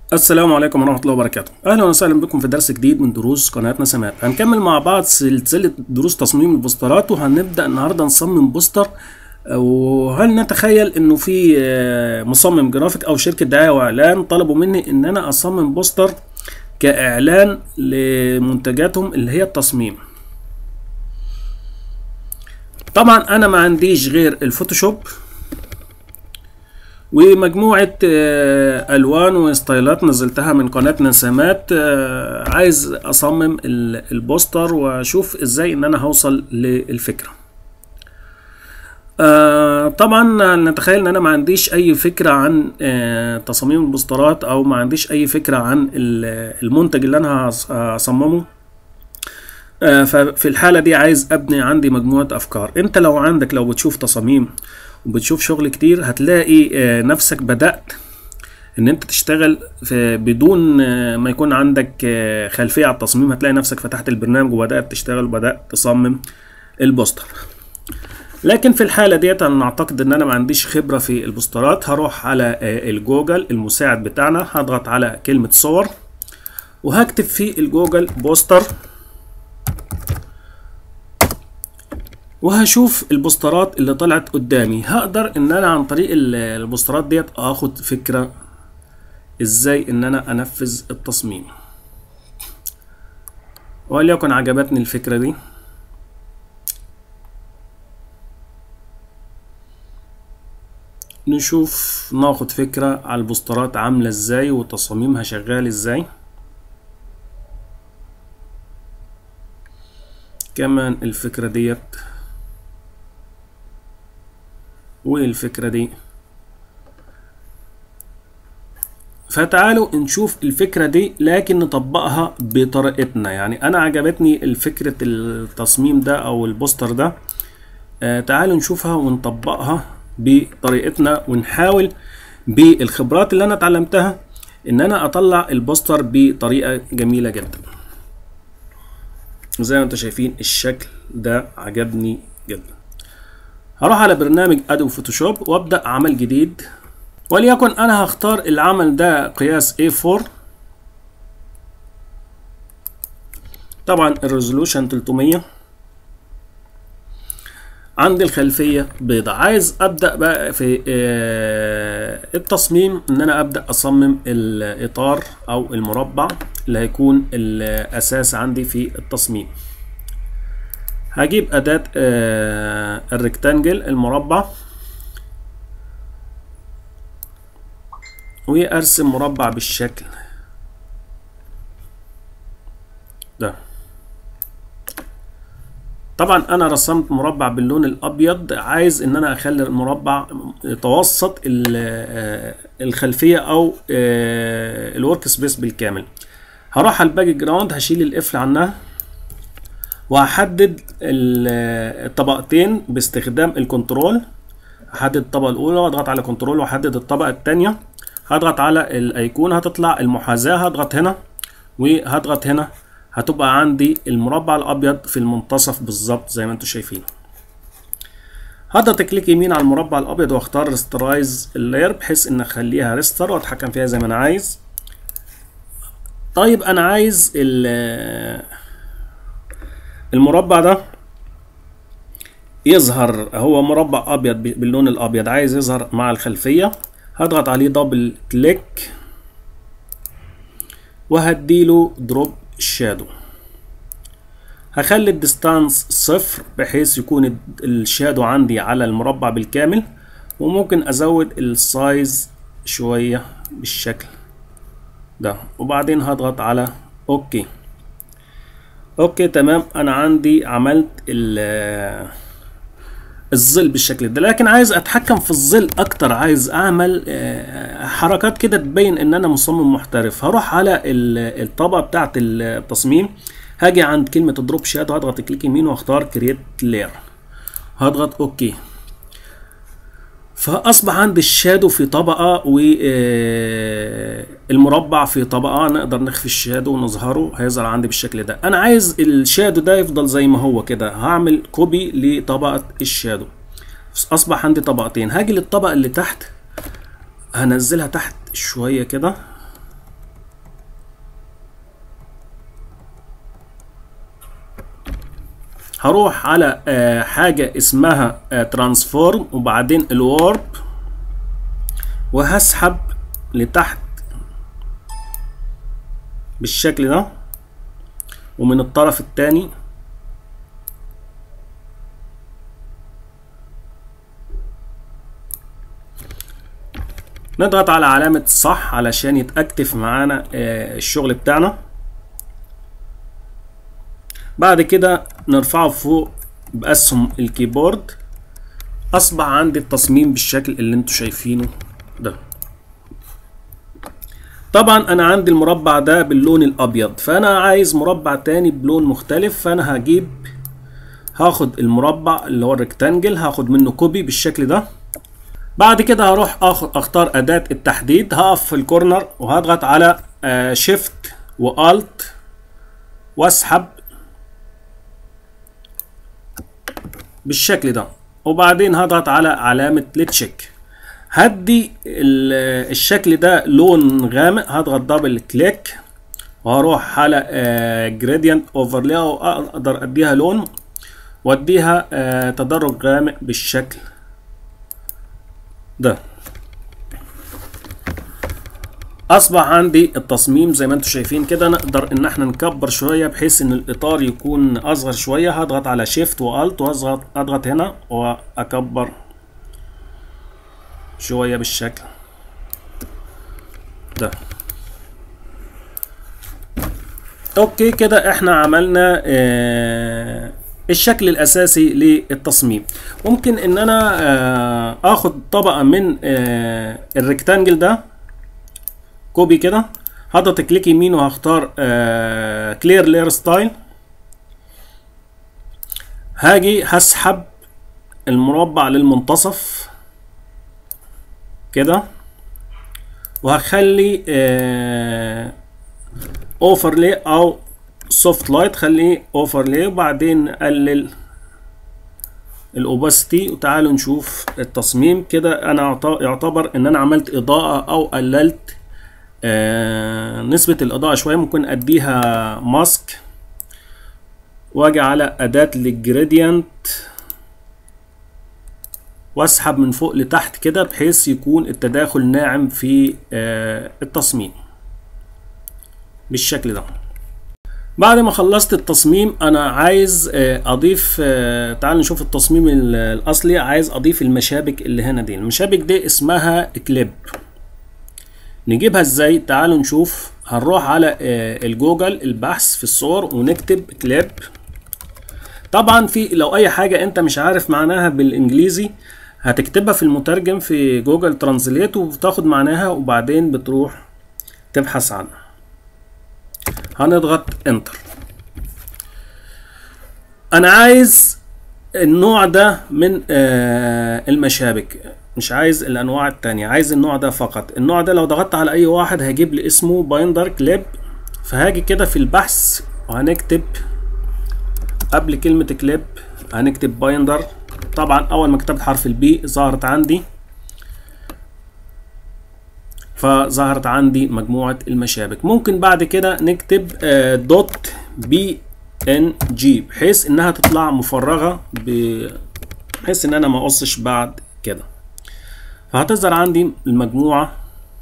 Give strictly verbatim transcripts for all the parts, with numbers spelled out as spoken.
السلام عليكم ورحمة الله وبركاته. أهلا وسهلا بكم في درس جديد من دروس قناة نسمات. هنكمل مع بعض سلسلة دروس تصميم البوسترات، وهنبدأ النهاردة نصمم بوستر. وهل نتخيل إنه في مصمم جرافيك أو شركة دعاية وإعلان طلبوا مني إن أنا أصمم بوستر كإعلان لمنتجاتهم اللي هي التصميم. طبعا أنا ما عنديش غير الفوتوشوب ومجموعة ألوان وستايلات نزلتها من قناة نسمات. عايز أصمم البوستر وأشوف إزاي إن أنا هوصل للفكرة. طبعا نتخيل إن أنا ما عنديش أي فكرة عن تصاميم البوسترات، أو ما عنديش أي فكرة عن المنتج اللي أنا هصممه. ففي الحالة دي عايز أبني عندي مجموعة أفكار. أنت لو عندك لو بتشوف تصاميم وبتشوف شغل كتير هتلاقي نفسك بدأت ان انت تشتغل بدون ما يكون عندك خلفية على التصميم. هتلاقي نفسك فتحت البرنامج وبدأت تشتغل وبدأت تصمم البوستر. لكن في الحالة ديت انا اعتقد ان انا ما عنديش خبرة في البوسترات. هروح على الجوجل المساعد بتاعنا، هضغط على كلمة صور وهكتب في الجوجل بوستر، وهشوف البوسترات اللي طلعت قدامي. هقدر ان انا عن طريق البوسترات ديت اخد فكرة ازاي ان انا انفذ التصميم. وليكن عجبتني الفكرة دي، نشوف ناخد فكرة على البوسترات عاملة ازاي وتصاميمها شغال ازاي. كمان الفكرة ديت والفكرة دي. فتعالوا نشوف الفكرة دي لكن نطبقها بطريقتنا. يعني انا عجبتني الفكرة التصميم ده او البوستر ده. آه تعالوا نشوفها ونطبقها بطريقتنا، ونحاول بالخبرات اللي انا اتعلمتها ان انا اطلع البوستر بطريقة جميلة جدا. زي ما انتم شايفين الشكل ده عجبني جدا. هروح على برنامج ادوبي فوتوشوب وابدا عمل جديد، وليكن انا هختار العمل ده قياس إيه فور. طبعا الريزولوشن ثلاثمية. عندي الخلفيه بيضاء. عايز ابدا بقى في التصميم ان انا ابدا اصمم الاطار او المربع اللي هيكون الاساس عندي في التصميم. هجيب أداة آه الريكتانجل المربع وأرسم مربع بالشكل ده. طبعا أنا رسمت مربع باللون الأبيض. عايز إن أنا أخلي المربع يتوسط الخلفية أو آه الورك سبيس بالكامل. هروح على الباك جراوند، هشيل القفل عنها وهحدد الطبقتين باستخدام الكنترول. هحدد الطبقة الأولى واضغط على كنترول وأحدد الطبقة الثانية. هضغط على الأيقونة هتطلع المحاذاة، هضغط هنا وهضغط هنا، هتبقى عندي المربع الأبيض في المنتصف بالظبط زي ما انتم شايفين. هضغط كليك يمين على المربع الأبيض واختار ريسترايز اللاير بحيث إن أخليها ريستر وأتحكم فيها زي ما أنا عايز. طيب أنا عايز المربع ده يظهر، هو مربع ابيض باللون الابيض، عايز يظهر مع الخلفيه. هضغط عليه دبل كليك وهديله دروب شادو. هخلي الديستانس صفر بحيث يكون الشادو عندي على المربع بالكامل، وممكن ازود السايز شويه بالشكل ده. وبعدين هضغط على اوكي. اوكي تمام. انا عندي عملت الظل بالشكل ده، لكن عايز اتحكم في الظل اكتر. عايز اعمل حركات كده تبين ان انا مصمم محترف. هروح على الطبقه بتاعه التصميم، هاجي عند كلمه دروب شادو، هضغط كليك يمين واختار كرييت لاير، هضغط اوكي. فاصبح عندي الشادو في طبقه والمربع في طبقه. نقدر نخفي الشادو ونظهره، هيظهر عندي بالشكل ده. انا عايز الشادو ده يفضل زي ما هو كده، هعمل كوبي لطبقه الشادو. اصبح عندي طبقتين. هاجي للطبقه اللي تحت هنزلها تحت شويه كده هروح على آه حاجة اسمها آه ترانسفورم وبعدين الورب، وهسحب لتحت بالشكل ده، ومن الطرف التاني نضغط على علامة صح علشان يتأكتف معانا آه الشغل بتاعنا. بعد كده نرفعه فوق بأسهم الكيبورد، أصبح عندي التصميم بالشكل اللي انتوا شايفينه ده. طبعا أنا عندي المربع ده باللون الأبيض، فأنا عايز مربع تاني بلون مختلف، فأنا هجيب هاخد المربع اللي هو الريكتانجل، هاخد منه كوبي بالشكل ده. بعد كده هروح اخد اختار أداة التحديد، هقف في الكورنر وهضغط على شيفت والت واسحب بالشكل ده، وبعدين هضغط على علامة التشيك. هدي الشكل ده لون غامق، هضغط دبل كليك وهروح على جريدينت اوفرلاي، واقدر اديها لون واديها تدرج غامق بالشكل ده. اصبح عندي التصميم زي ما انتم شايفين كده. نقدر ان احنا نكبر شويه بحيث ان الاطار يكون اصغر شويه. هضغط على شيفت والت واضغط اضغط هنا واكبر شويه بالشكل ده. اوكي كده احنا عملنا اه الشكل الاساسي للتصميم. ممكن ان انا اه اخد طبقه من اه الريكتانجل ده كوبي كده، هضغط كليك يمين وهختار كلير لاير ستايل. هاجي هسحب المربع للمنتصف كده، وهخلي اوفرلي او سوفت لايت، خليه اوفرلي، وبعدين نقلل الاوباسيتي. وتعالوا نشوف التصميم كده. انا يعتبر ان انا عملت اضاءة او قللت آه نسبة الإضاءة شوية. ممكن أديها ماسك وأجي على أداة الجريدينت وأسحب من فوق لتحت كده بحيث يكون التداخل ناعم في آه التصميم بالشكل ده. بعد ما خلصت التصميم أنا عايز آه أضيف آه تعالوا نشوف التصميم الأصلي. عايز أضيف المشابك اللي هنا دي. المشابك دي اسمها كليب. نجيبها ازاي؟ تعالوا نشوف. هنروح على الجوجل البحث في الصور ونكتب كليب. طبعا في لو اي حاجة انت مش عارف معناها بالانجليزي هتكتبها في المترجم في جوجل ترانزليت وبتاخد معناها، وبعدين بتروح تبحث عنها. هنضغط انتر. انا عايز النوع ده من المشابك، مش عايز الانواع التانية، عايز النوع ده فقط. النوع ده لو ضغطت على اي واحد هيجيب لي اسمه بايندر كليب. فهاجي كده في البحث وهنكتب قبل كلمة كليب هنكتب بايندر. طبعا اول ما كتبت حرف البي ظهرت عندي، فظهرت عندي مجموعة المشابك. ممكن بعد كده نكتب دوت بي ان جي بحيث انها تطلع مفرغة، بحيث ان انا ما اقصش بعد كده. فهتظهر عندي المجموعة.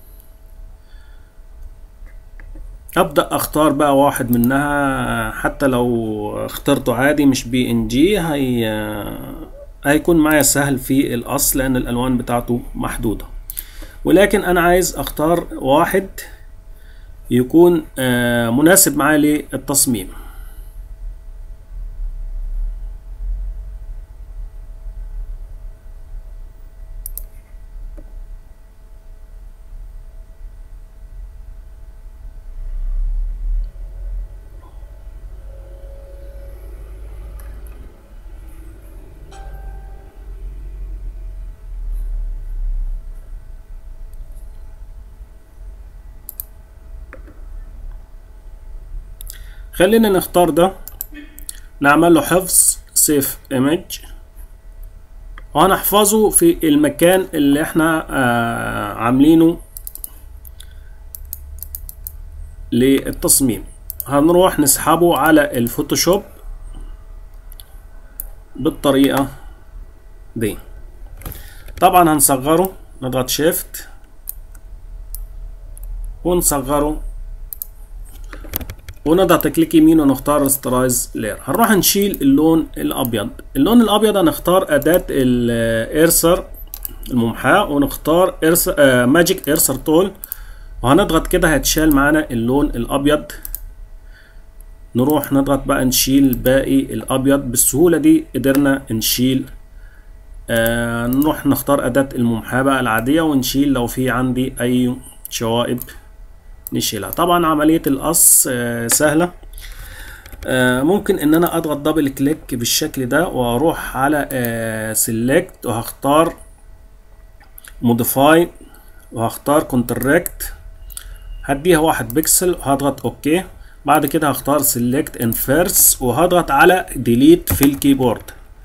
ابدأ اختار بقى واحد منها، حتى لو اخترته عادي مش بي ان جي هي هيكون معايا سهل في الاصل لان الالوان بتاعته محدودة. ولكن انا عايز اختار واحد يكون مناسب معايا للتصميم. خلينا نختار ده، نعمل له حفظ سيف ايمج، وهنحفظه في المكان اللي احنا آه عاملينه للتصميم. هنروح نسحبه على الفوتوشوب بالطريقة دي. طبعا هنصغره، نضغط شيفت ونصغره ونضغط كليك يمين ونختار راسترايز لاير. هنروح نشيل اللون الابيض. اللون الابيض هنختار اداة الايرسر الممحاة ونختار إرسر آه ماجيك ايرسر تول، وهنضغط كده هيتشال معانا اللون الابيض. نروح نضغط بقى نشيل باقي الابيض. بالسهولة دي قدرنا نشيل. آه نروح نختار اداة الممحاة بقى العادية ونشيل لو في عندي اي شوائب نشيلها. طبعا عملية القص آه سهلة. آه ممكن ان انا اضغط دبل كليك بالشكل ده واروح على آه سيلكت وهختار موديفاي وهختار كونتراكت، هديها واحد بكسل وهضغط اوكي. بعد كده هختار سيلكت انفيرس وهضغط على ديليت في الكيبورد.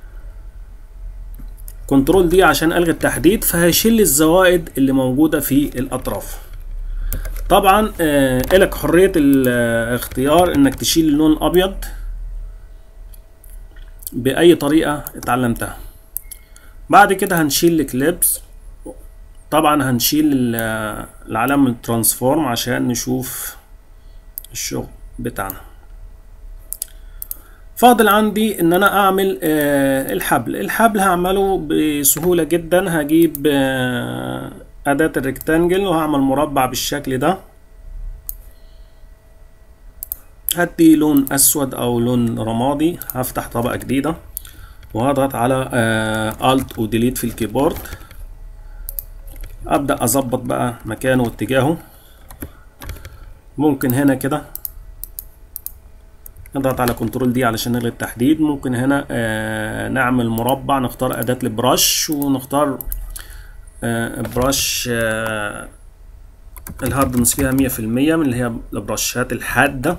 كنترول دي عشان الغي التحديد، فهيشيل الزوائد اللي موجودة في الاطراف. طبعا آه لك حرية الاختيار انك تشيل اللون الابيض باي طريقة اتعلمتها. بعد كده هنشيل الكليبس. طبعا هنشيل العلامة الترانسفورم عشان نشوف الشغل بتاعنا. فاضل عندي ان انا اعمل آه الحبل. الحبل هعمله بسهولة جدا. هجيب آه اداة الريكتانجل وهعمل مربع بالشكل ده. هدي لون اسود او لون رمادي. هفتح طبقة جديدة وهضغط على آه الت وديليت في الكيبورد. ابدأ اظبط بقى مكانه واتجاهه. ممكن هنا كده نضغط على كنترول دي علشان نلغي التحديد. ممكن هنا آه نعمل مربع، نختار اداة البرش ونختار آه برش آه الهاردنس فيها مية في المية من اللي هي البرشات الحادة،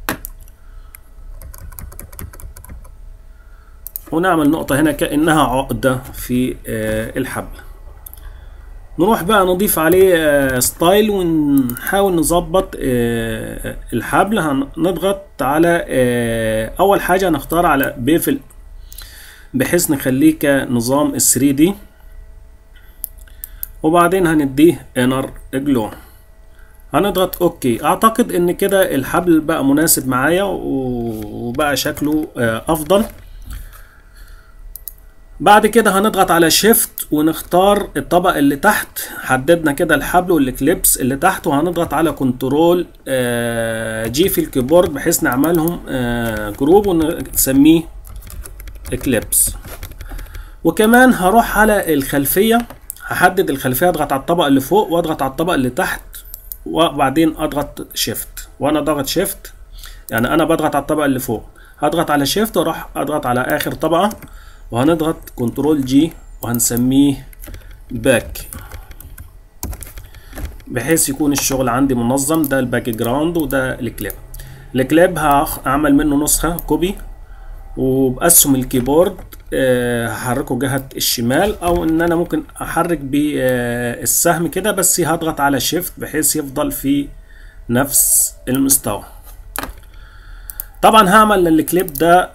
ونعمل نقطة هنا كأنها عقدة في آه الحبل. نروح بقى نضيف عليه آه ستايل ونحاول نظبط آه الحبل. هنضغط على آه اول حاجة نختار على بيفل بحيث نخليه كنظام ال ثري دي، وبعدين هنديه انر جلو. هنضغط اوكي. اعتقد ان كده الحبل بقى مناسب معايا وبقى شكله آه افضل. بعد كده هنضغط على شيفت ونختار الطبق اللي تحت. حددنا كده الحبل والكليبس اللي تحت، وهنضغط على كنترول جي في الكيبورد بحيث نعملهم جروب ونسميه كليبس. وكمان هروح على الخلفية، هحدد الخلفية، اضغط على الطبق اللي فوق واضغط على الطبق اللي تحت وبعدين اضغط شيفت. وانا ضغط شيفت يعني انا بضغط على الطبق اللي فوق، هضغط على شيفت واروح اضغط على اخر طبقة وهنضغط كنترول جي وهنسميه باك بحيث يكون الشغل عندي منظم. ده الباك جراوند وده الكليب. الكليب هعمل منه نسخة كوبي وبأسهم الكيبورد هحركه جهة الشمال، او ان انا ممكن احرك بالسهم كده، بس هضغط على شيفت بحيث يفضل في نفس المستوى. طبعا هعمل للكليب ده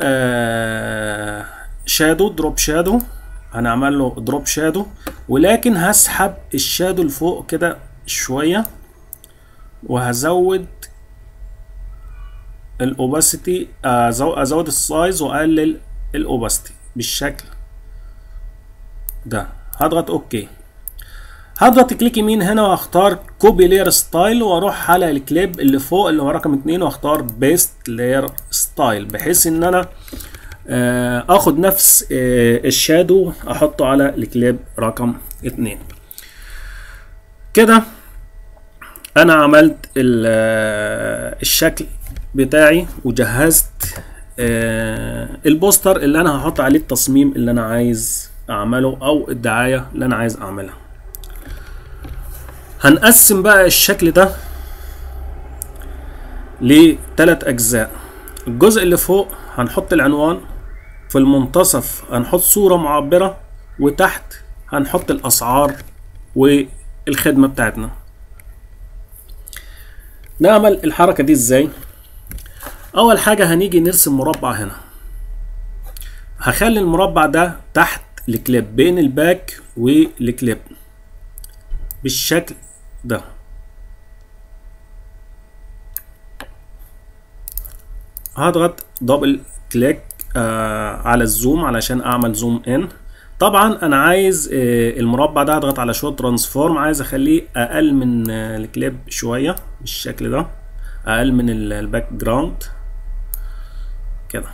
شادو، دروب شادو. هنعمل له دروب شادو، ولكن هسحب الشادو لفوق كده شوية وهزود الاوباسيتي، ازود السايز واقلل الاوباسيتي بالشكل ده. هضغط اوكي. هضغط كليك يمين هنا واختار كوبي لاير ستايل واروح على الكليب اللي فوق اللي هو رقم اتنين واختار بيست لاير ستايل بحيث ان انا اخد نفس الشادو احطه على الكليب رقم اتنين. كده انا عملت الشكل بتاعي وجهزت البوستر اللي انا هحط عليه التصميم اللي انا عايز اعمله او الدعاية اللي انا عايز اعملها. هنقسم بقى الشكل ده لثلاث اجزاء. الجزء اللي فوق هنحط العنوان، في المنتصف هنحط صورة معبرة، وتحت هنحط الاسعار والخدمة بتاعتنا. نعمل الحركة دي ازاي؟ اول حاجة هنيجي نرسم مربع هنا، هخلي المربع ده تحت الكليب بين الباك والكليب بالشكل ده. هضغط دبل كليك آه على الزوم علشان اعمل زوم ان. طبعا انا عايز آه المربع ده هضغط على شو ترانسفورم، عايز اخليه اقل من آه الكليب شويه بالشكل ده، اقل من الباك جراوند كده.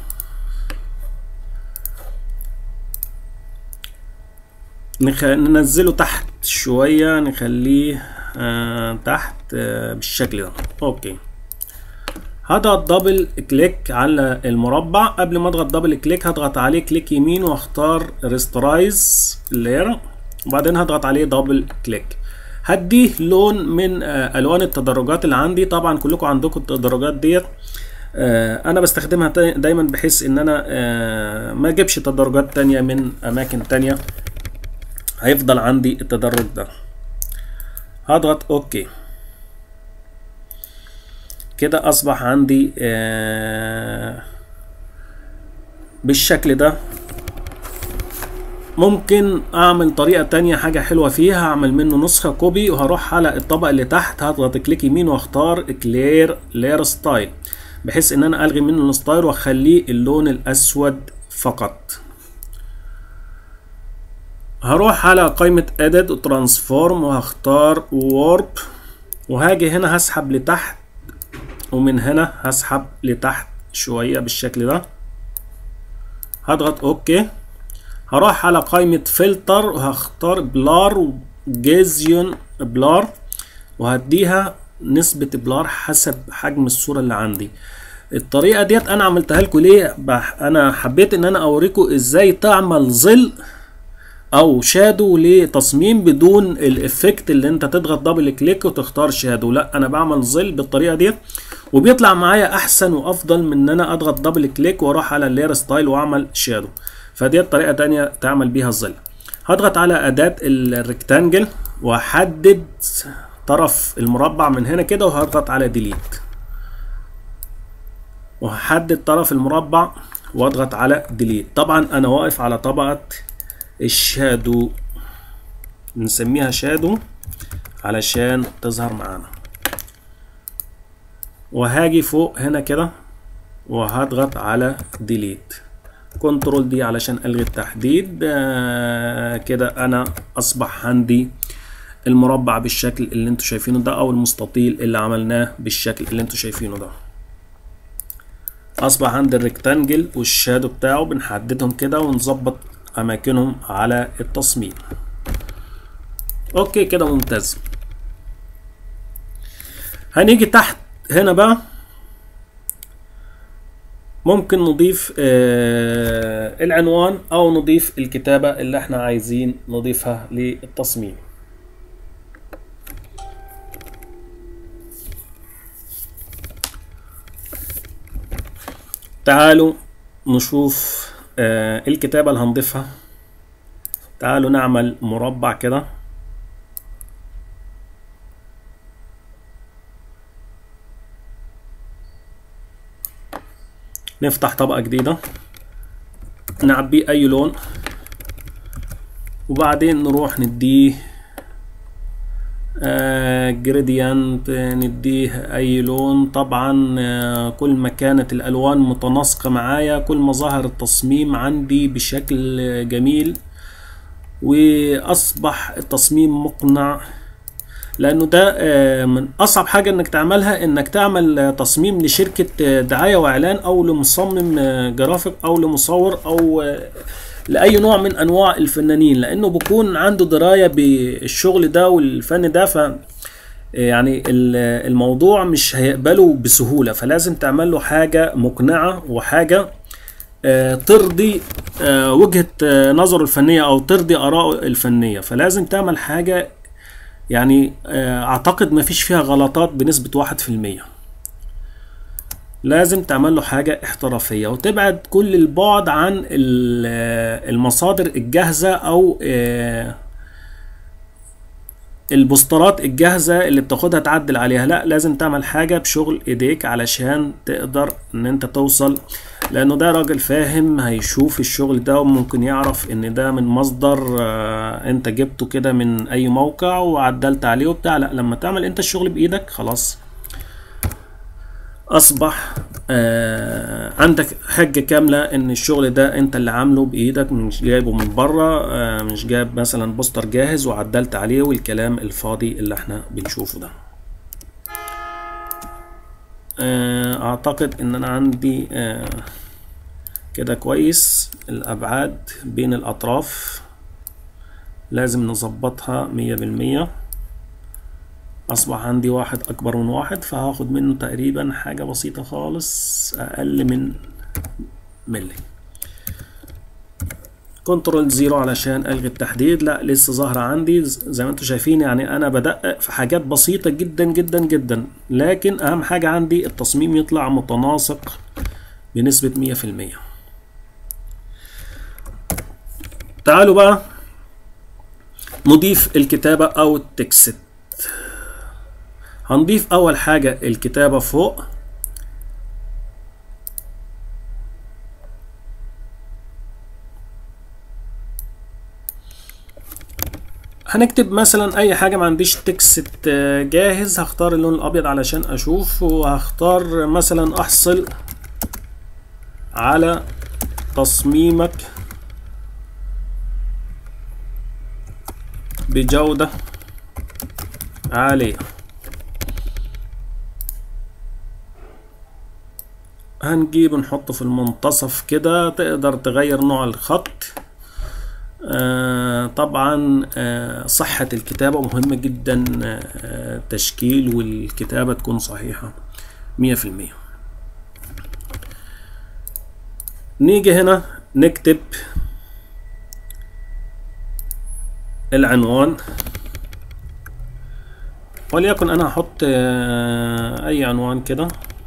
نخ... ننزله تحت شويه، نخليه آه تحت آه بالشكل ده. اوكي، هضغط دبل كليك على المربع. قبل ما اضغط دبل كليك هضغط عليه كليك يمين واختار ريسترايز لاير، وبعدين هضغط عليه دبل كليك. هديه لون من آه الوان التدرجات اللي عندي. طبعا كلكم عندكم التدرجات ديت، آه انا بستخدمها دايما بحيث ان انا آه ما اجيبش تدرجات تانية من اماكن تانية، هيفضل عندي التدرج ده. هضغط اوكي. كده اصبح عندي آه بالشكل ده. ممكن اعمل طريقة تانية، حاجة حلوة فيها، هعمل منه نسخة كوبي وهروح على الطبق اللي تحت، هضغط كليك يمين واختار كلير لاير ستايل بحيث ان انا الغي منه الستايل واخليه اللون الاسود فقط. هروح على قائمة edit وترانسفورم وهختار وورب، وهاجي هنا هسحب لتحت ومن هنا هسحب لتحت شوية بالشكل ده. هضغط اوكي. هروح على قائمة فلتر وهختار بلار وجيزيون بلار، وهديها نسبة بلار حسب حجم الصورة اللي عندي. الطريقة ديت انا عملتها لكم ليه؟ انا حبيت ان انا اوريكم ازاي تعمل ظل او شادو لتصميم بدون الافكت اللي انت تضغط دبل كليك وتختار شادو. لا، انا بعمل ظل بالطريقه دي وبيطلع معايا احسن وافضل من ان انا اضغط دبل كليك واروح على اللاير ستايل واعمل شادو. فدي طريقه تانية تعمل بيها الظل. هضغط على اداه الريكتانجل واحدد طرف المربع من هنا كده، وهضغط على ديليت وهحدد طرف المربع واضغط على ديليت. طبعا انا واقف على طبقه الشادو، نسميها شادو علشان تظهر معانا. وهاجي فوق هنا كده وهضغط على ديليت، كنترول دي علشان الغي التحديد. آه كده انا اصبح عندي المربع بالشكل اللي انتوا شايفينه ده، او المستطيل اللي عملناه بالشكل اللي انتوا شايفينه ده. اصبح عندي الريكتانجل والشادو بتاعه، بنحددهم كده ونظبط اماكنهم على التصميم. اوكي كده ممتاز. هنيجي تحت هنا بقى، ممكن نضيف آه العنوان او نضيف الكتابة اللي احنا عايزين نضيفها للتصميم. تعالوا نشوف آه الكتابة اللي هنضيفها. تعالوا نعمل مربع كده، نفتح طبقة جديدة نعبيه اي لون، وبعدين نروح نديه آه جريديانت، نديه اي لون. طبعا آه كل ما كانت الالوان متناسقة معايا كل ما ظهر التصميم عندي بشكل جميل واصبح التصميم مقنع. لانه ده آه من اصعب حاجة انك تعملها، انك تعمل تصميم لشركة دعاية واعلان او لمصمم جرافيك او لمصور او لأي نوع من أنواع الفنانين، لأنه بيكون عنده دراية بالشغل ده والفن ده. ف يعني الموضوع مش هيقبله بسهولة، فلازم تعمل له حاجة مقنعة وحاجة ترضي وجهة نظره الفنية أو ترضي آراءه الفنية. فلازم تعمل حاجة يعني أعتقد ما فيش فيها غلطات بنسبة واحد في المية. لازم تعمل له حاجة احترافية وتبعد كل البعد عن المصادر الجاهزة او البوسترات الجاهزة اللي بتاخدها تعدل عليها. لا، لازم تعمل حاجة بشغل ايديك علشان تقدر ان انت توصل لانه ده راجل فاهم، هيشوف الشغل ده وممكن يعرف ان ده من مصدر آه انت جبته كده من اي موقع وعدلت عليه وبتاع. لا، لما تعمل انت الشغل بايدك خلاص اصبح آه عندك حجة كاملة ان الشغل ده انت اللي عامله بايدك، مش جايبه من بره، آه مش جايب مثلا بوستر جاهز وعدلت عليه والكلام الفاضي اللي احنا بنشوفه ده. آه اعتقد ان انا عندي آه كده كويس. الابعاد بين الاطراف لازم نظبطها مية بالمية. اصبح عندي واحد اكبر من واحد، فهاخد منه تقريبا حاجة بسيطة خالص اقل من ملي. كنترول زيرو علشان الغي التحديد. لا، لسه ظاهرة عندي زي ما انتم شايفين. يعني انا بدقق في حاجات بسيطة جدا جدا جدا، لكن اهم حاجة عندي التصميم يطلع متناسق بنسبة مية في المية. تعالوا بقى نضيف الكتابة او التكست. هنضيف اول حاجة الكتابة فوق. هنكتب مثلا اي حاجة، ما عنديش تكست جاهز، هختار اللون الابيض علشان اشوف، وهختار مثلا احصل على تصميمك بجودة عالية. هنجيب نحطه في المنتصف كده. تقدر تغير نوع الخط. آه طبعا آه صحة الكتابة مهمة جدا. آه تشكيل والكتابة تكون صحيحة مية في المية. نيجي هنا نكتب العنوان، وليكن انا هحط آه اي عنوان كده.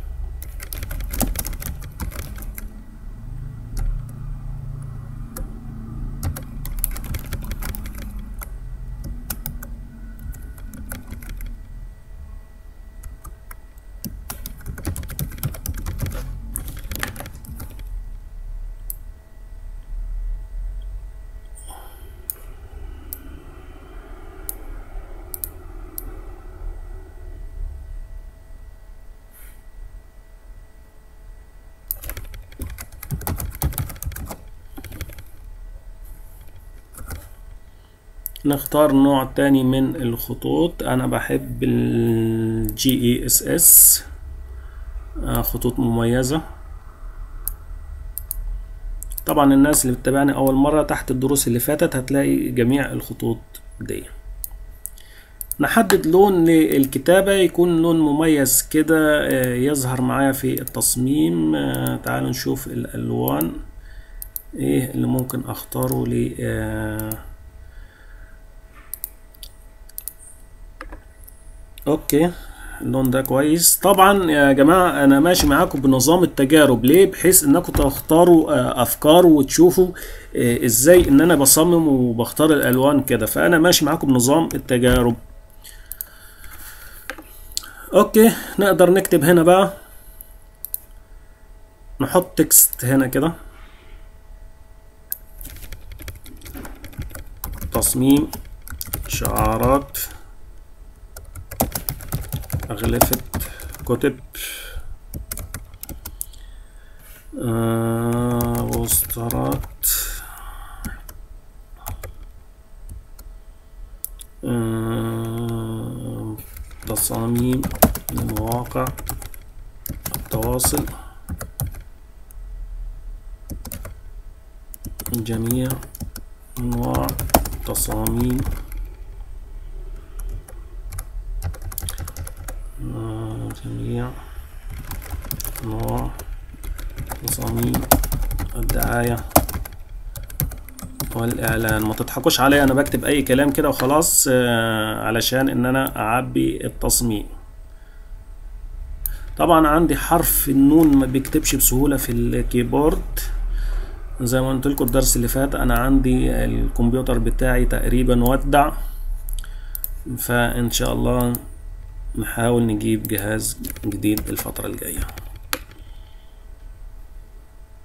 نختار نوع تاني من الخطوط. انا بحب ال جي إي إس إس، خطوط مميزة. طبعا الناس اللي بتتابعني اول مرة، تحت الدروس اللي فاتت هتلاقي جميع الخطوط دي. نحدد لون للكتابة يكون لون مميز كده يظهر معايا في التصميم. تعالوا نشوف الالوان ايه اللي ممكن اختاره ل اوكي. اللون ده كويس. طبعا يا جماعة انا ماشي معاكم بنظام التجارب. ليه؟ بحيث انكم تختاروا افكار وتشوفوا ازاي ان انا بصمم وبختار الالوان كده. فانا ماشي معاكم بنظام التجارب. اوكي، نقدر نكتب هنا بقى، نحط تكست هنا كده. تصميم شعارات أغلفة كتب آه، بوسترات آه، تصاميم لمواقع التواصل، جميع أنواع تصاميم جميع أنواع تصاميم الدعاية والإعلان. ما تضحكوش عليا، أنا بكتب أي كلام كده وخلاص علشان إن أنا أعبي التصميم. طبعا عندي حرف النون ما بيكتبش بسهولة في الكيبورد زي ما قلت لكم الدرس اللي فات. أنا عندي الكمبيوتر بتاعي تقريبا ودع، فإن شاء الله نحاول نجيب جهاز جديد الفترة الجاية.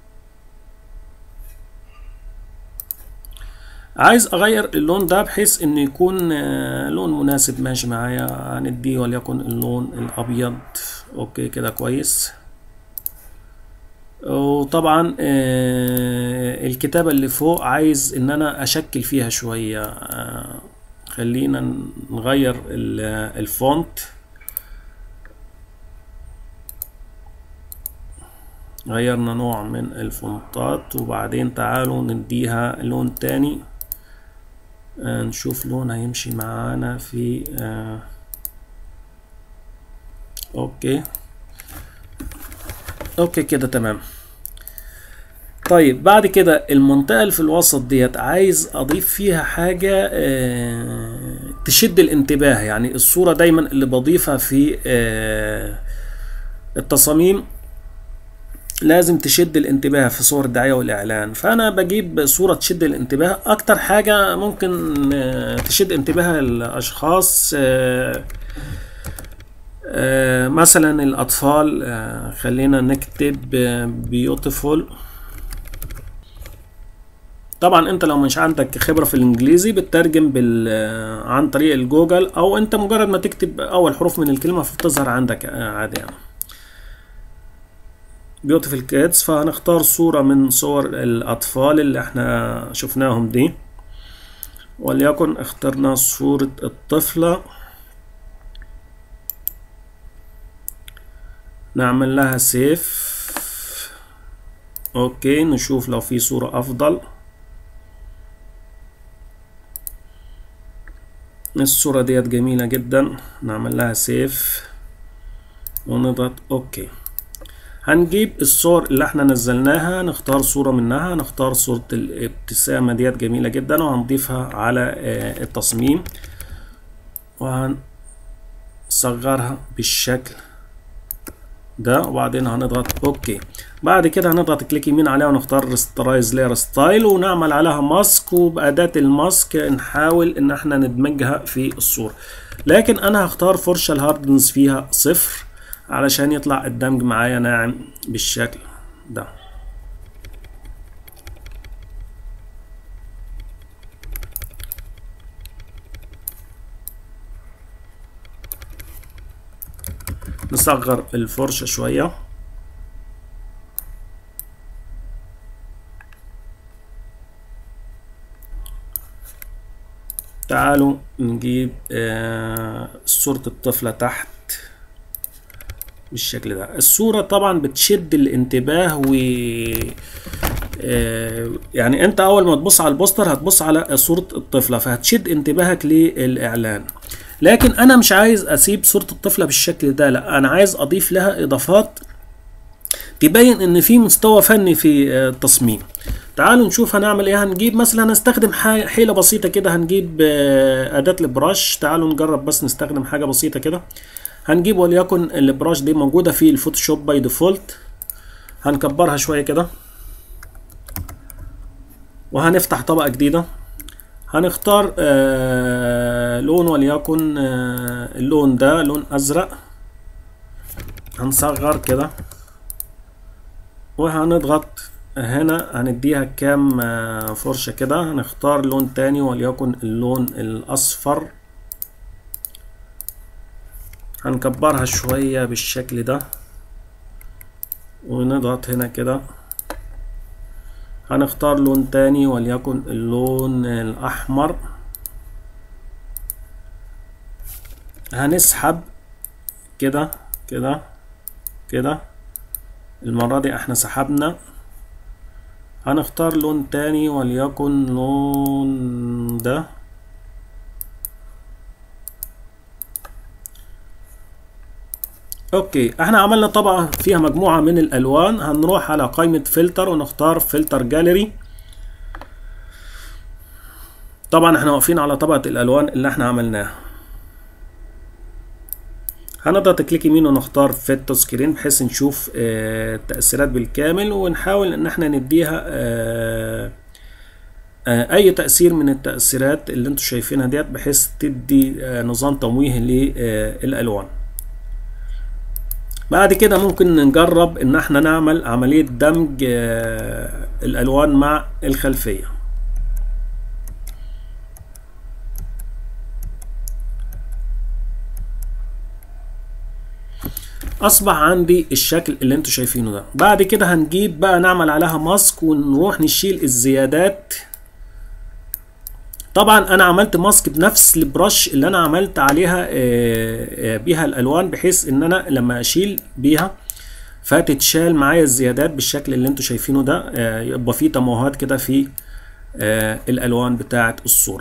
عايز اغير اللون ده بحيث انه يكون لون مناسب ماشي معايا. هنديه وليكن اللون الابيض. اوكي كده كويس. وطبعا الكتابة اللي فوق عايز ان انا اشكل فيها شوية. خلينا نغير الفونت. غيرنا نوع من الفونتات وبعدين تعالوا نديها لون تاني. آه نشوف لون هيمشي معانا في آه اوكي اوكي كده تمام. طيب بعد كده المنطقة اللي في الوسط ديت عايز اضيف فيها حاجة آه تشد الانتباه. يعني الصورة دايما اللي بضيفها في آه التصاميم لازم تشد الانتباه في صور الدعاية والإعلان. فأنا بجيب صورة تشد الانتباه. أكتر حاجة ممكن تشد انتباه الأشخاص مثلا الأطفال. خلينا نكتب beautiful. طبعا انت لو مش عندك خبرة في الانجليزي بتترجم بال عن طريق الجوجل، او انت مجرد ما تكتب اول حروف من الكلمة فبتظهر عندك عادي يعني. beautiful kids. فهنختار صورة من صور الأطفال اللي احنا شفناهم دي، وليكن اخترنا صورة الطفلة. نعمل لها سيف. اوكي نشوف لو في صورة افضل. الصورة ديت جميلة جدا. نعمل لها سيف ونضغط اوكي. هنجيب الصور اللي احنا نزلناها، نختار صورة منها، نختار صورة الابتسامة ديت جميلة جدا وهنضيفها على التصميم وهنصغرها بالشكل ده وبعدين هنضغط اوكي. بعد كده هنضغط كليك يمين عليها ونختار ريسترايز لاير ستايل ونعمل عليها ماسك، وبأداة الماسك نحاول ان احنا ندمجها في الصورة. لكن انا هختار فرشة الهاردنس فيها صفر علشان يطلع الدمج معايا ناعم بالشكل ده. نصغر الفرشة شوية. تعالوا نجيب آه صورة الطفلة تحت بالشكل ده. الصورة طبعا بتشد الانتباه و آه يعني انت اول ما تبص على البوستر هتبص على صورة الطفلة فهتشد انتباهك للاعلان. لكن انا مش عايز اسيب صورة الطفلة بالشكل ده، لا انا عايز اضيف لها اضافات تبين ان في مستوى فني في التصميم. تعالوا نشوف هنعمل ايه. هنجيب مثلا هنستخدم حيلة بسيطة كده. هنجيب اداة البراش. تعالوا نجرب بس نستخدم حاجة بسيطة كده. هنجيب وليكن البراش دي موجودة في الفوتوشوب باي ديفولت. هنكبرها شوية كده وهنفتح طبقة جديدة. هنختار آه لون وليكن آه اللون ده لون ازرق. هنصغر كده وهنضغط هنا هنديها كام آه فرشة كده. هنختار لون تاني وليكن اللون الاصفر. هنكبرها شوية بالشكل ده ونضغط هنا كده. هنختار لون تاني وليكن اللون الأحمر. هنسحب كده كده كده. المرة دي احنا سحبنا. هنختار لون تاني وليكن لون ده. اوكي احنا عملنا طبعا فيها مجموعة من الالوان. هنروح على قائمة فلتر ونختار فلتر جاليري. طبعا احنا واقفين على طبقة الالوان اللي احنا عملناها. هنضغط كليك يمين ونختار فيت تو سكرين بحيث نشوف اه التأثيرات بالكامل ونحاول ان احنا نديها اه اه اي تأثير من التأثيرات اللي انتوا شايفينها ديت بحيث تدي اه نظام تمويه للالوان. بعد كده ممكن نجرب ان احنا نعمل عملية دمج الالوان مع الخلفية. اصبح عندي الشكل اللي انتوا شايفينه ده. بعد كده هنجيب بقى نعمل عليها ماسك ونروح نشيل الزيادات. طبعا انا عملت ماسك بنفس البرش اللي انا عملت عليها بيها الالوان، بحيث ان انا لما اشيل بيها فتتشال معايا الزيادات بالشكل اللي انتوا شايفينه ده، يبقى فيه تموهات كده في الالوان بتاعه الصورة.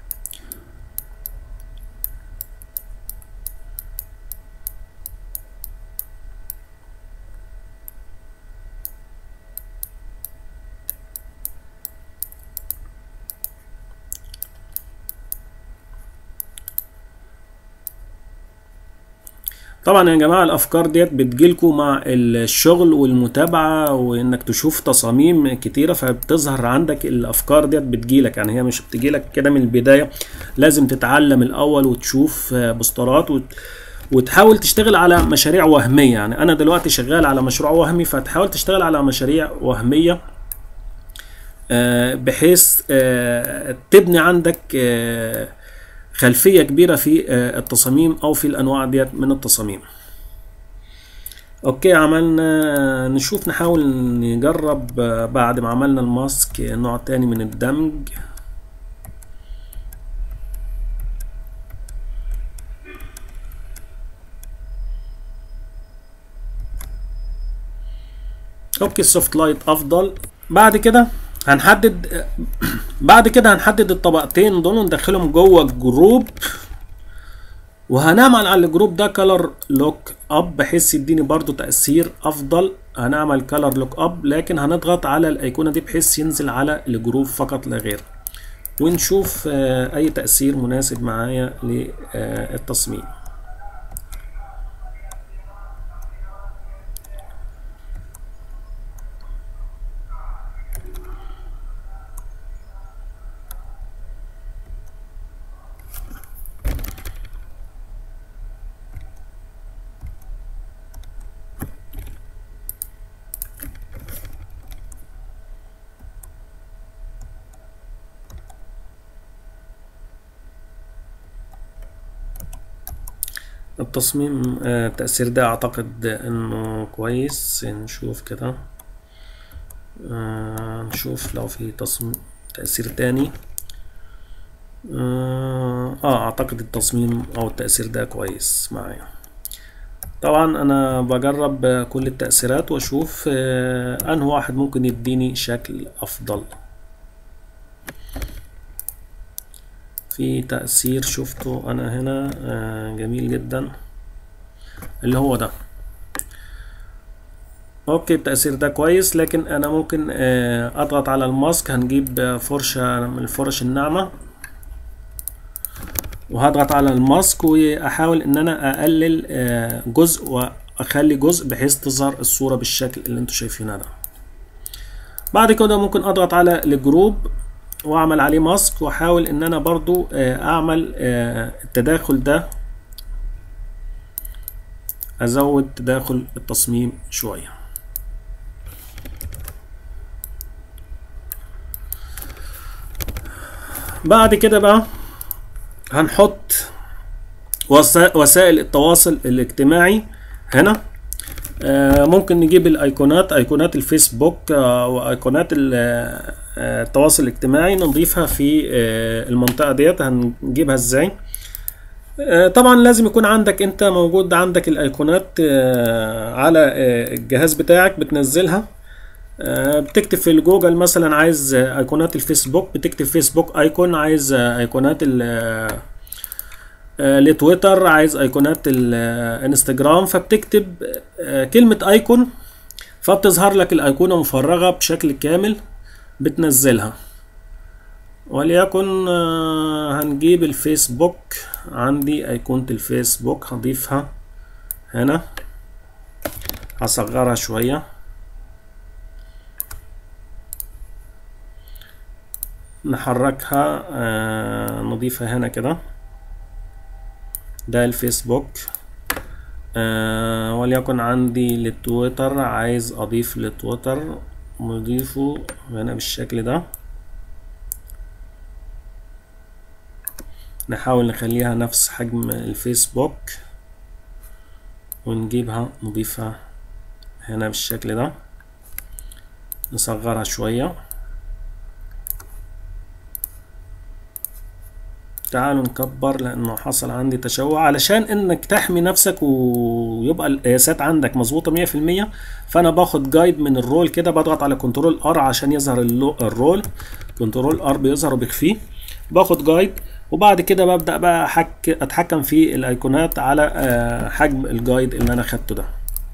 طبعا يا جماعة الافكار ديت بتجيلكوا مع الشغل والمتابعة، وانك تشوف تصاميم كتيرة فبتظهر عندك الافكار ديت بتجيلك. يعني هي مش بتجيلك كده من البداية، لازم تتعلم الاول وتشوف بوسترات وت... وتحاول تشتغل على مشاريع وهمية. يعني انا دلوقتي شغال على مشروع وهمي، فتحاول تشتغل على مشاريع وهمية بحيث تبني عندك خلفية كبيرة في التصاميم او في الانواع ديت من التصاميم. اوكي، عملنا نشوف نحاول نجرب بعد ما عملنا الماسك نوع تاني من الدمج. اوكي السوفت لايت افضل. بعد كده هنحدد بعد كده هنحدد الطبقتين دول وندخلهم جوه الجروب، وهنعمل على الجروب ده كلر لوك اب بحيث يديني برضو تأثير افضل. هنعمل كلر لوك اب، لكن هنضغط على الايقونة دي بحيث ينزل على الجروب فقط لا غير، ونشوف اي تأثير مناسب معايا للتصميم. التصميم التأثير ده اعتقد انه كويس. نشوف كده، نشوف لو في تصميم تأثير تاني. اه اعتقد التصميم او التأثير ده كويس معايا. طبعا انا بجرب كل التأثيرات واشوف انه واحد ممكن يديني شكل افضل. في تأثير شفته انا هنا جميل جدا اللي هو ده. اوكي التأثير ده كويس، لكن انا ممكن اضغط على الماسك. هنجيب فرشة من الفرش الناعمة وهضغط على الماسك واحاول ان انا اقلل جزء واخلي جزء بحيث تظهر الصورة بالشكل اللي انتوا شايفينه ده. بعد كده ممكن اضغط على الجروب واعمل عليه ماسك واحاول ان انا برضو اعمل التداخل ده، ازود تداخل التصميم شوية. بعد كده بقى هنحط وسائل التواصل الاجتماعي هنا. آه ممكن نجيب الايقونات، ايقونات الفيسبوك آه وايقونات التواصل الاجتماعي نضيفها في آه المنطقة ديت. هنجيبها ازاي؟ آه طبعا لازم يكون عندك انت موجود عندك الايقونات آه على آه الجهاز بتاعك، بتنزلها. آه بتكتب في الجوجل مثلا عايز ايقونات الفيسبوك، بتكتب فيسبوك ايكون. عايز ايقونات ال لتويتر، عايز ايقونات الانستجرام، فبتكتب كلمة ايكون فبتظهر لك الايقونة مفرغة بشكل كامل بتنزلها. وليكن هنجيب الفيسبوك، عندي ايقونة الفيسبوك هضيفها هنا، هصغرها شوية، نحركها نضيفها هنا كده. ده الفيسبوك. آه وليكن عندي للتويتر، عايز اضيف للتويتر نضيفه هنا بالشكل ده. نحاول نخليها نفس حجم الفيسبوك ونجيبها نضيفها هنا بالشكل ده، نصغرها شوية. تعالوا نكبر لانه حصل عندي تشوه. علشان انك تحمي نفسك ويبقى القياسات عندك مظبوطه مية في المية، فانا باخد جايد من الرول كده، بضغط على كنترول ار عشان يظهر الرول، كنترول ار بيظهر وبيخفيه. باخد جايد وبعد كده ببدا بقى أحك... اتحكم في الايقونات على حجم الجايد اللي انا خدته ده.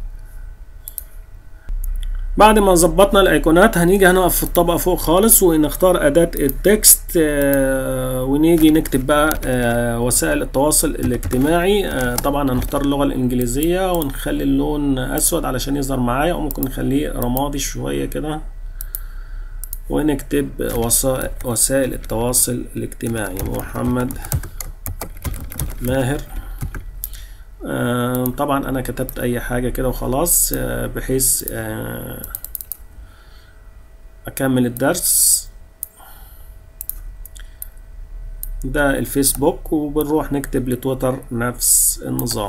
بعد ما ظبطنا الايقونات هنيجي هنقف في الطبقه فوق خالص ونختار اداه التكست، ونيجي نكتب بقى وسائل التواصل الاجتماعي. طبعا هنختار اللغه الانجليزيه ونخلي اللون اسود علشان يظهر معايا، او ممكن نخليه رمادي شويه كده، ونكتب وسائل التواصل الاجتماعي محمد ماهر. آه طبعا انا كتبت اي حاجة كده وخلاص، آه بحيث آه اكمل الدرس. ده الفيسبوك، وبنروح نكتب لتويتر نفس النظام،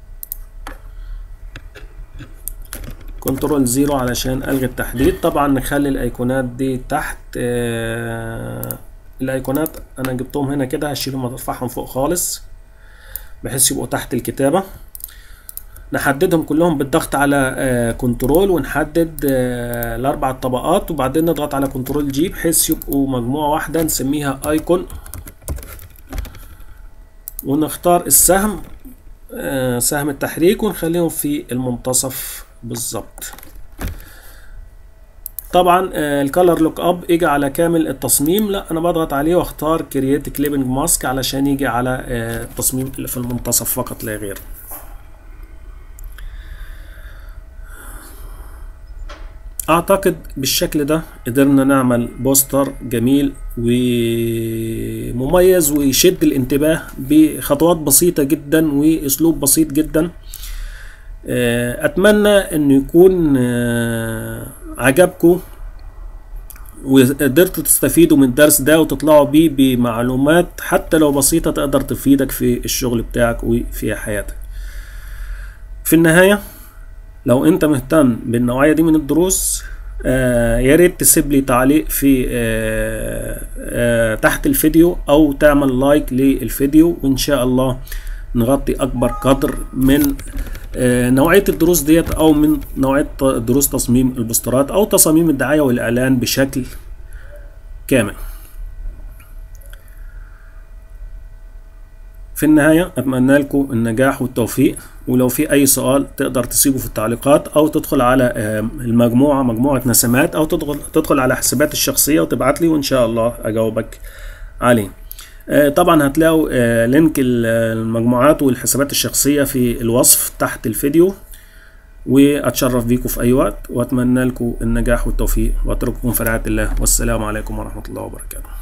كنترول زيرو علشان الغي التحديد. طبعا نخلي الايقونات دي تحت، آه الايقونات انا جبتهم هنا كده، هشيلهم وارفعهم فوق خالص بحيث يبقوا تحت الكتابة. نحددهم كلهم بالضغط على آه كنترول، ونحدد آه الاربع طبقات، وبعدين نضغط على كنترول جي بحيث يبقوا مجموعة واحدة نسميها ايكون. ونختار السهم، آه سهم التحريك، ونخليهم في المنتصف بالظبط. طبعا آه الكالر لوك اب يجي على كامل التصميم، لا انا بضغط عليه واختار كرييت كليبنج ماسك علشان يجي على آه التصميم اللي في المنتصف فقط لا غير. اعتقد بالشكل ده قدرنا نعمل بوستر جميل ومميز ويشد الانتباه بخطوات بسيطة جدا واسلوب بسيط جدا. اتمنى انه يكون عجبكم وقدرتوا تستفيدوا من الدرس ده وتطلعوا بيه بمعلومات حتى لو بسيطة تقدر تفيدك في الشغل بتاعك وفي حياتك. في النهاية لو انت مهتم بالنوعية دي من الدروس، آه يا ريت تسيب لي تعليق في آه آه تحت الفيديو، او تعمل لايك للفيديو، وان شاء الله نغطي اكبر قدر من آه نوعية الدروس ديت، او من نوعية دروس تصميم البوسترات او تصاميم الدعاية والاعلان بشكل كامل. في النهاية أتمنى لكم النجاح والتوفيق، ولو في أي سؤال تقدر تسيبه في التعليقات، أو تدخل على المجموعة مجموعة نسمات، أو تدخل تدخل على حساباتي الشخصية وتبعت لي وإن شاء الله أجاوبك عليه. طبعا هتلاقوا لينك المجموعات والحسابات الشخصية في الوصف تحت الفيديو، وأتشرف بيكم في أي وقت، وأتمنى لكم النجاح والتوفيق، وأترككم في رعاية الله، والسلام عليكم ورحمة الله وبركاته.